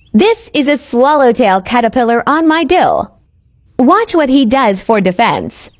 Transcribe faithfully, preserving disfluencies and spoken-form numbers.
This is a swallowtail caterpillar on my dill. Watch what he does for defense.